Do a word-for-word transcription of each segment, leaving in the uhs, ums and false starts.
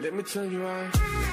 Let me tell you why.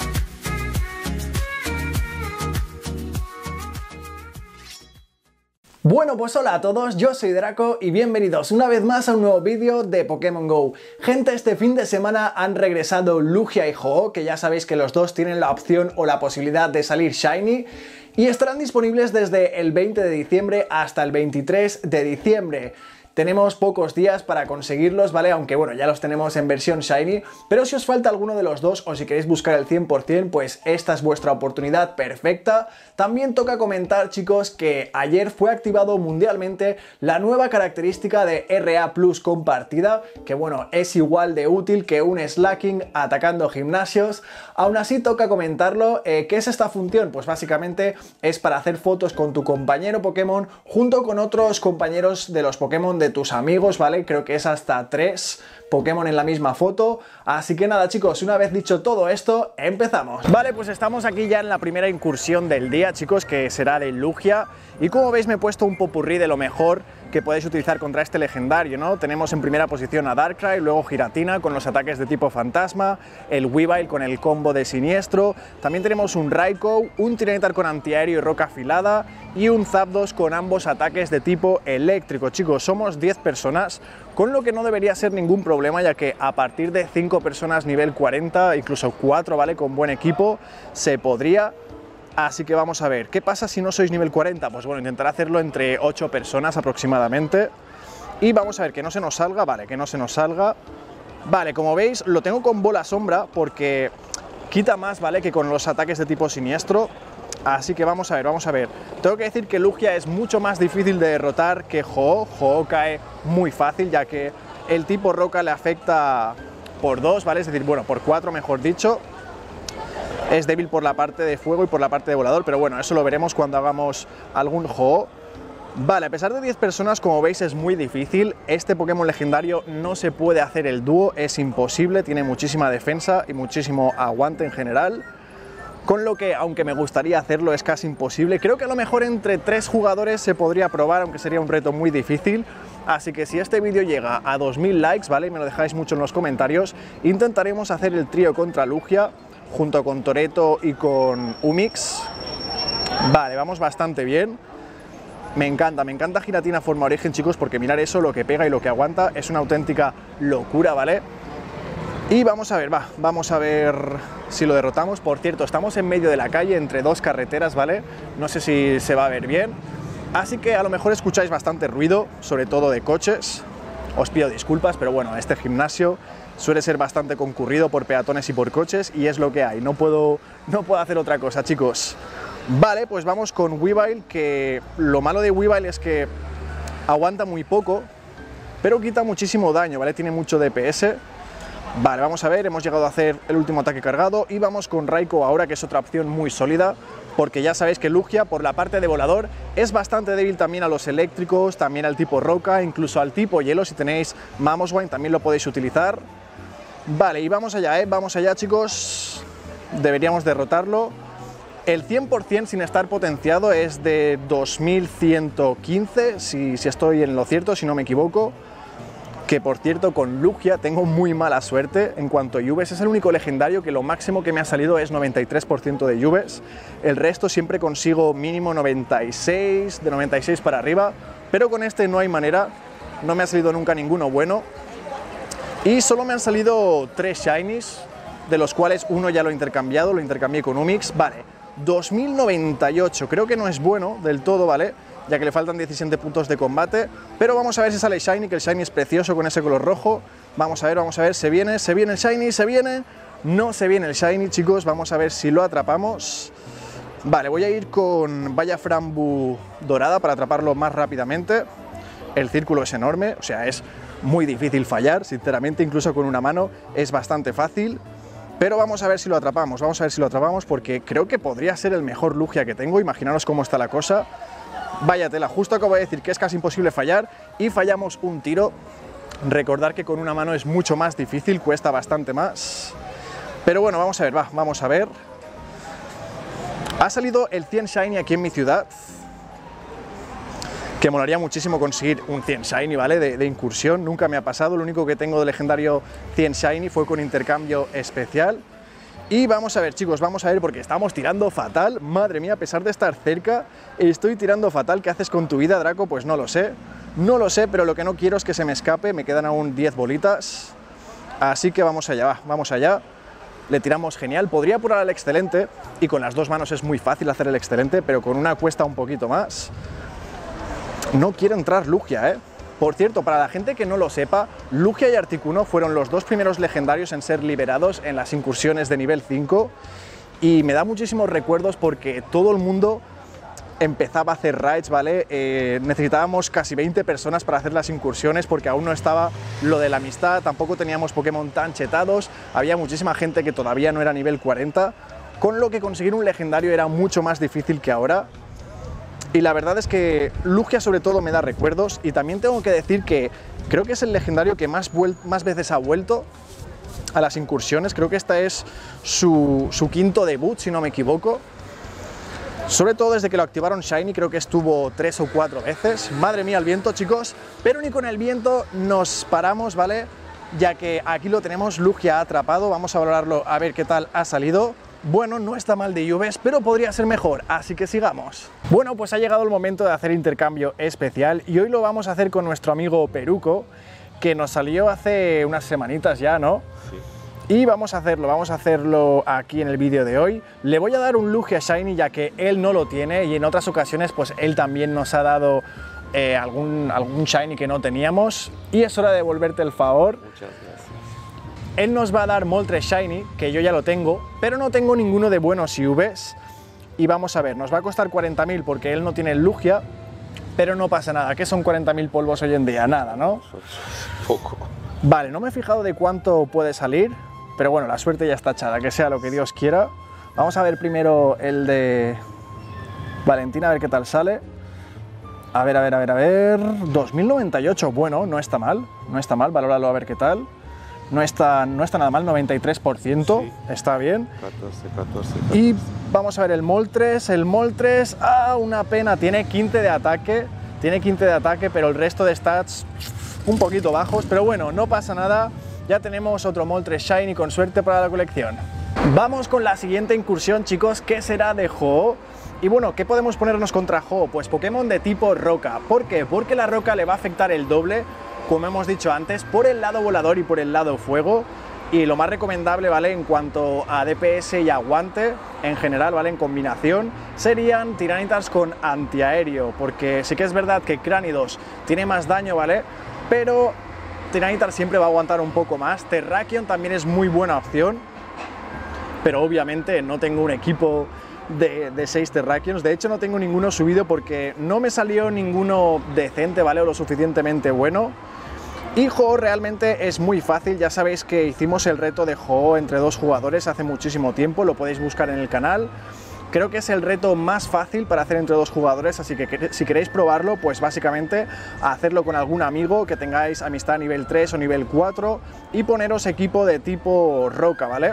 Bueno, pues hola a todos, yo soy Draco y bienvenidos una vez más a un nuevo vídeo de Pokémon GO. Gente, este fin de semana han regresado Lugia y Ho-Oh, que ya sabéis que los dos tienen la opción o la posibilidad de salir Shiny, y estarán disponibles desde el veinte de diciembre hasta el veintitrés de diciembre. Tenemos pocos días para conseguirlos, ¿vale? Aunque bueno, ya los tenemos en versión Shiny, pero si os falta alguno de los dos o si queréis buscar el cien por cien, pues esta es vuestra oportunidad perfecta. También toca comentar, chicos, que ayer fue activado mundialmente la nueva característica de R A Plus compartida, que bueno, es igual de útil que un Slacking atacando gimnasios. Aún así toca comentarlo. eh, ¿Qué es esta función? Pues básicamente es para hacer fotos con tu compañero Pokémon junto con otros compañeros de los Pokémon de tus amigos, ¿vale? Creo que es hasta tres Pokémon en la misma foto. Así que nada, chicos, una vez dicho todo esto, empezamos. Vale, pues estamos aquí ya en la primera incursión del día, chicos, que será de Lugia. Y como veis me he puesto un popurrí de lo mejor que podéis utilizar contra este legendario, ¿no? Tenemos en primera posición a Darkrai, luego Giratina con los ataques de tipo fantasma, el Weavile con el combo de siniestro, también tenemos un Raikou, un Tyranitar con antiaéreo y roca afilada y un Zapdos con ambos ataques de tipo eléctrico. Chicos, somos diez personas, con lo que no debería ser ningún problema, ya que a partir de cinco personas nivel cuarenta, incluso cuatro, ¿vale? Con buen equipo, se podría. Así que vamos a ver, ¿qué pasa si no sois nivel cuarenta? Pues bueno, intentar hacerlo entre ocho personas aproximadamente. Y vamos a ver, que no se nos salga, vale, que no se nos salga. Vale, como veis, lo tengo con bola sombra porque quita más, ¿vale? Que con los ataques de tipo siniestro. Así que vamos a ver, vamos a ver. Tengo que decir que Lugia es mucho más difícil de derrotar que Ho-Oh. Ho-Oh cae muy fácil, ya que el tipo roca le afecta por dos, ¿vale? Es decir, bueno, por cuatro, mejor dicho. Es débil por la parte de fuego y por la parte de volador, pero bueno, eso lo veremos cuando hagamos algún Ho-Oh. Vale, a pesar de diez personas, como veis, es muy difícil. Este Pokémon legendario no se puede hacer el dúo, es imposible, tiene muchísima defensa y muchísimo aguante en general. Con lo que, aunque me gustaría hacerlo, es casi imposible. Creo que a lo mejor entre tres jugadores se podría probar, aunque sería un reto muy difícil. Así que si este vídeo llega a dos mil likes, ¿vale? Y me lo dejáis mucho en los comentarios, intentaremos hacer el trío contra Lugia, junto con Toreto y con Umix. Vale, vamos bastante bien. Me encanta, me encanta Giratina forma origen, chicos, porque mirar eso, lo que pega y lo que aguanta, es una auténtica locura, ¿vale? Y vamos a ver, va, vamos a ver si lo derrotamos. Por cierto, estamos en medio de la calle, entre dos carreteras, ¿vale? No sé si se va a ver bien. Así que a lo mejor escucháis bastante ruido, sobre todo de coches. Os pido disculpas, pero bueno, este gimnasio suele ser bastante concurrido por peatones y por coches y es lo que hay, no puedo, no puedo hacer otra cosa, chicos. Vale, pues vamos con Weavile, que lo malo de Weavile es que aguanta muy poco, pero quita muchísimo daño, ¿vale? Tiene mucho D P S. Vale, vamos a ver, hemos llegado a hacer el último ataque cargado y vamos con Raikou ahora, que es otra opción muy sólida, porque ya sabéis que Lugia, por la parte de volador, es bastante débil también a los eléctricos, también al tipo roca, incluso al tipo hielo. Si tenéis Mamoswine también lo podéis utilizar. Vale, y vamos allá, ¿eh? Vamos allá, chicos. Deberíamos derrotarlo. El cien por cien sin estar potenciado es de dos mil ciento quince, si, si estoy en lo cierto, si no me equivoco. Que por cierto, con Lugia tengo muy mala suerte en cuanto a Yuves. Es el único legendario que lo máximo que me ha salido es noventa y tres por ciento de Yuves. El resto siempre consigo mínimo noventa y seis, de noventa y seis para arriba. Pero con este no hay manera, no me ha salido nunca ninguno bueno. Y solo me han salido tres Shinies, de los cuales uno ya lo he intercambiado, lo intercambié con Umix. Vale, dos mil noventa y ocho, creo que no es bueno del todo, ¿vale? Ya que le faltan diecisiete puntos de combate, pero vamos a ver si sale Shiny, que el Shiny es precioso con ese color rojo. Vamos a ver, vamos a ver, se viene, se viene el Shiny, se viene, no se viene el Shiny, chicos, vamos a ver si lo atrapamos. Vale, voy a ir con Vaya Frambu dorada para atraparlo más rápidamente. El círculo es enorme, o sea, es muy difícil fallar, sinceramente, incluso con una mano es bastante fácil. Pero vamos a ver si lo atrapamos, vamos a ver si lo atrapamos, porque creo que podría ser el mejor Lugia que tengo. Imaginaros cómo está la cosa. Vaya tela, justo acabo de decir que es casi imposible fallar y fallamos un tiro. Recordar que con una mano es mucho más difícil, cuesta bastante más. Pero bueno, vamos a ver, va, vamos a ver. Ha salido el cien Shiny aquí en mi ciudad, que molaría muchísimo conseguir un cien Shiny, ¿vale? De, de incursión, nunca me ha pasado. Lo único que tengo de legendario cien Shiny fue con intercambio especial. Y vamos a ver, chicos, vamos a ver porque estamos tirando fatal. Madre mía, a pesar de estar cerca, estoy tirando fatal. ¿Qué haces con tu vida, Draco? Pues no lo sé. No lo sé, pero lo que no quiero es que se me escape. Me quedan aún diez bolitas. Así que vamos allá, va, vamos allá. Le tiramos genial. Podría apurar al excelente, y con las dos manos es muy fácil hacer el excelente, pero con una cuesta un poquito más. No quiere entrar Lugia, ¿eh? Por cierto, para la gente que no lo sepa, Lugia y Articuno fueron los dos primeros legendarios en ser liberados en las incursiones de nivel cinco, y me da muchísimos recuerdos porque todo el mundo empezaba a hacer raids, ¿vale? Eh, necesitábamos casi veinte personas para hacer las incursiones porque aún no estaba lo de la amistad, tampoco teníamos Pokémon tan chetados, había muchísima gente que todavía no era nivel cuarenta, con lo que conseguir un legendario era mucho más difícil que ahora. Y la verdad es que Lugia sobre todo me da recuerdos, y también tengo que decir que creo que es el legendario que más, más veces ha vuelto a las incursiones. Creo que esta es su, su quinto debut, si no me equivoco. Sobre todo desde que lo activaron Shiny, creo que estuvo tres o cuatro veces. Madre mía el viento, chicos, pero ni con el viento nos paramos, ¿vale? Ya que aquí lo tenemos, Lugia atrapado. Vamos a valorarlo a ver qué tal ha salido. Bueno, no está mal de I Vs, pero podría ser mejor, así que sigamos. Bueno, pues ha llegado el momento de hacer intercambio especial, y hoy lo vamos a hacer con nuestro amigo Peruco, que nos salió hace unas semanitas ya, ¿no? Sí. Y vamos a hacerlo, vamos a hacerlo aquí en el vídeo de hoy. Le voy a dar un Lugia Shiny, ya que él no lo tiene, y en otras ocasiones pues él también nos ha dado eh, algún, algún Shiny que no teníamos, y es hora de devolverte el favor. Muchas gracias. Él nos va a dar Moltres Shiny, que yo ya lo tengo, pero no tengo ninguno de buenos I Vs. Y vamos a ver, nos va a costar cuarenta mil porque él no tiene el Lugia, pero no pasa nada. ¿Qué son cuarenta mil polvos hoy en día? Nada, ¿no? Poco. Vale, no me he fijado de cuánto puede salir, pero bueno, la suerte ya está echada, que sea lo que Dios quiera. Vamos a ver primero el de Valentina, a ver qué tal sale. A ver, a ver, a ver, a ver... dos mil noventa y ocho, bueno, no está mal, no está mal, valóralo a ver qué tal. No está, no está nada mal, noventa y tres por ciento, sí. Está bien. catorce, catorce, catorce. Y vamos a ver el Moltres, el Moltres, ah, una pena, tiene quince de ataque, tiene quince de ataque, pero el resto de stats un poquito bajos, pero bueno, no pasa nada, ya tenemos otro Moltres Shiny con suerte para la colección. Vamos con la siguiente incursión, chicos, que será de Ho-Oh. Y bueno, ¿qué podemos ponernos contra Ho-Oh? Pues Pokémon de tipo roca. ¿Por qué? Porque la roca le va a afectar el doble, como hemos dicho antes, por el lado volador y por el lado fuego. Y lo más recomendable, ¿vale? En cuanto a D P S y aguante, en general, ¿vale? En combinación, serían Tiranitas con antiaéreo, porque sí que es verdad que Cranidos tiene más daño, ¿vale? Pero Tiranitar siempre va a aguantar un poco más. Terrakion también es muy buena opción, pero obviamente no tengo un equipo de, de seis Terrakions. De hecho, no tengo ninguno subido porque no me salió ninguno decente, ¿vale? O lo suficientemente bueno. Y Ho-Oh realmente es muy fácil, ya sabéis que hicimos el reto de Ho-Oh entre dos jugadores hace muchísimo tiempo, lo podéis buscar en el canal. Creo que es el reto más fácil para hacer entre dos jugadores, así que si queréis probarlo, pues básicamente hacerlo con algún amigo que tengáis amistad nivel tres o nivel cuatro y poneros equipo de tipo roca, ¿vale?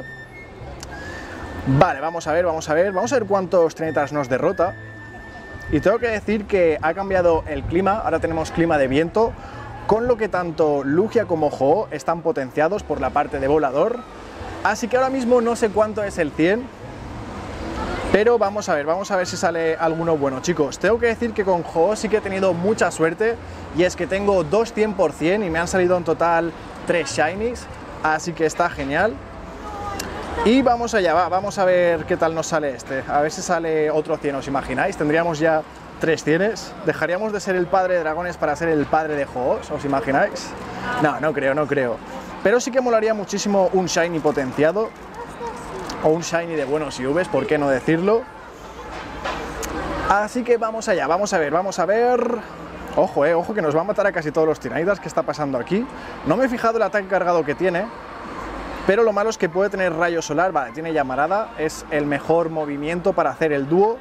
Vale, vamos a ver, vamos a ver, vamos a ver cuántos Tiranitas nos derrota. Y tengo que decir que ha cambiado el clima, ahora tenemos clima de viento, con lo que tanto Lugia como Ho-Oh están potenciados por la parte de volador. Así que ahora mismo no sé cuánto es el cien, pero vamos a ver, vamos a ver si sale alguno bueno. Chicos, tengo que decir que con Ho-Oh sí que he tenido mucha suerte, y es que tengo dos cien por cien y me han salido en total tres Shinies, así que está genial. Y vamos allá, va, vamos a ver qué tal nos sale este, a ver si sale otro cien, ¿os imagináis? Tendríamos ya tres cienes, dejaríamos de ser el padre de dragones para ser el padre de Ho-Oh, ¿os imagináis? No, no creo, no creo. Pero sí que molaría muchísimo un Shiny potenciado, o un Shiny de buenos I Vs, ¿por qué no decirlo? Así que vamos allá, vamos a ver, vamos a ver... Ojo, eh, ojo que nos va a matar a casi todos los Tiranitas. ¿Qué está pasando aquí? No me he fijado el ataque cargado que tiene, pero lo malo es que puede tener rayo solar. Vale, tiene llamarada, es el mejor movimiento para hacer el dúo.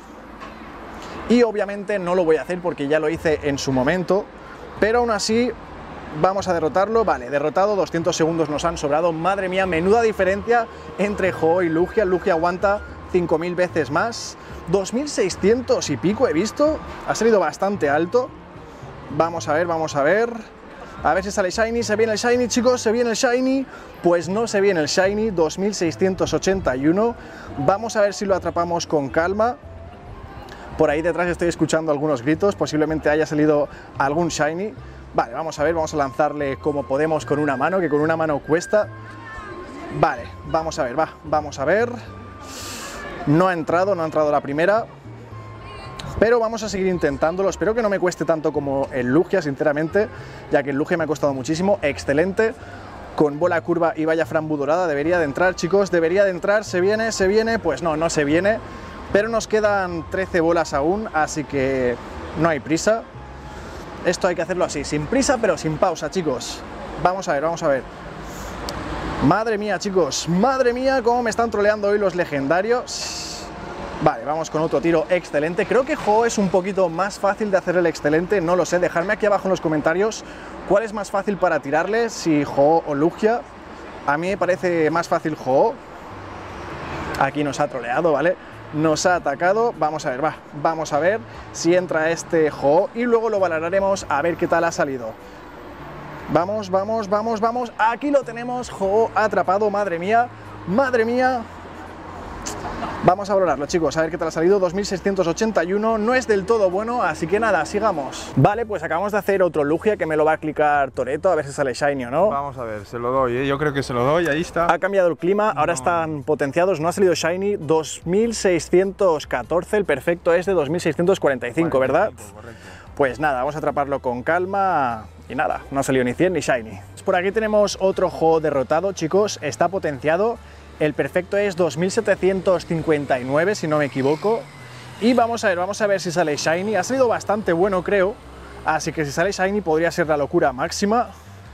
Y obviamente no lo voy a hacer porque ya lo hice en su momento, pero aún así vamos a derrotarlo. Vale, derrotado, doscientos segundos nos han sobrado. Madre mía, menuda diferencia entre Ho-Oh y Lugia. Lugia aguanta cinco mil veces más, dos mil seiscientos y pico he visto, ha salido bastante alto. Vamos a ver, vamos a ver. A ver si sale Shiny, se viene el Shiny, chicos, se viene el Shiny. Pues no se viene el Shiny, dos mil seiscientos ochenta y uno. Vamos a ver si lo atrapamos con calma. Por ahí detrás estoy escuchando algunos gritos, posiblemente haya salido algún Shiny. Vale, vamos a ver, vamos a lanzarle como podemos con una mano, que con una mano cuesta. Vale, vamos a ver, va, vamos a ver. No ha entrado, no ha entrado la primera. Pero vamos a seguir intentándolo, espero que no me cueste tanto como el Lugia, sinceramente, ya que el Lugia me ha costado muchísimo. Excelente, con bola curva y valla frambu dorada, debería de entrar, chicos, debería de entrar, se viene, se viene, pues no, no se viene, pero nos quedan trece bolas aún, así que no hay prisa. Esto hay que hacerlo así, sin prisa pero sin pausa, chicos. Vamos a ver, vamos a ver. Madre mía, chicos, madre mía, cómo me están troleando hoy los legendarios. Vale, vamos con otro tiro excelente. Creo que Ho es un poquito más fácil de hacer el excelente, no lo sé. Dejadme aquí abajo en los comentarios cuál es más fácil para tirarle, si Ho o Lugia. A mí me parece más fácil Ho. Aquí nos ha troleado, ¿vale? Nos ha atacado. Vamos a ver, va, vamos a ver si entra este Ho y luego lo valoraremos a ver qué tal ha salido. Vamos, vamos, vamos, vamos. Aquí lo tenemos, Ho atrapado, madre mía, madre mía. Vamos a valorarlo, chicos, a ver qué tal ha salido. Dos mil seiscientos ochenta y uno, no es del todo bueno, así que nada, sigamos. Vale, pues acabamos de hacer otro Lugia que me lo va a clicar Toretto, a ver si sale Shiny o no. Vamos a ver, se lo doy, ¿eh? Yo creo que se lo doy, ahí está. Ha cambiado el clima, ahora no. están potenciados, no ha salido Shiny. Dos mil seiscientos catorce, el perfecto es de dos mil seiscientos cuarenta y cinco, ¿verdad? Correcto. Pues nada, vamos a atraparlo con calma y nada, no ha salido ni cien ni Shiny. Por aquí tenemos otro Ho derrotado, chicos, está potenciado. El perfecto es dos mil setecientos cincuenta y nueve, si no me equivoco. Y vamos a ver, vamos a ver si sale Shiny. Ha salido bastante bueno, creo. Así que si sale Shiny podría ser la locura máxima.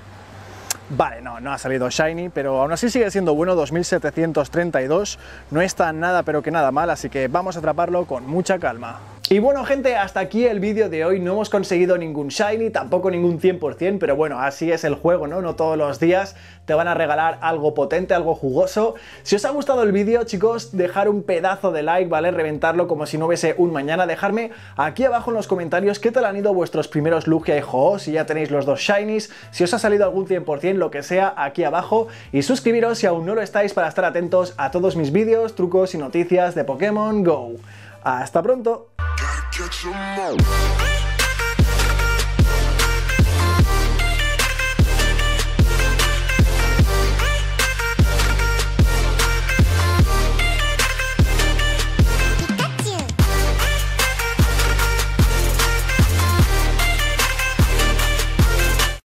Vale, no, no ha salido Shiny, pero aún así sigue siendo bueno. Dos mil setecientos treinta y dos, no está nada pero que nada mal, así que vamos a atraparlo con mucha calma. Y bueno, gente, hasta aquí el vídeo de hoy. No hemos conseguido ningún Shiny, tampoco ningún cien por cien, pero bueno, así es el juego, ¿no? No todos los días te van a regalar algo potente, algo jugoso. Si os ha gustado el vídeo, chicos, dejar un pedazo de like, ¿vale? Reventarlo como si no hubiese un mañana. Dejarme aquí abajo en los comentarios qué tal han ido vuestros primeros Lugia y Ho, si ya tenéis los dos Shinies, si os ha salido algún cien por cien, lo que sea, aquí abajo. Y suscribiros si aún no lo estáis para estar atentos a todos mis vídeos, trucos y noticias de Pokémon Go. ¡Hasta pronto! Catch 'em all.